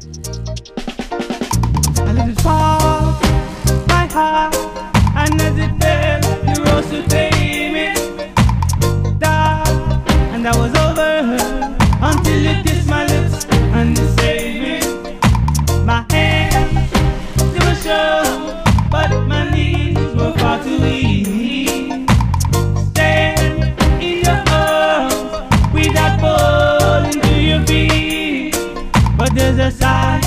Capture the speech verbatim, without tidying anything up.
I let it fall, my heart, and as it fell, you rose to tame it. Dark, and I was over until you kissed my lips and you saved me. My hands, they were sure, but my knees were far too weak. Stand in your arms without falling to your feet. But there's a sign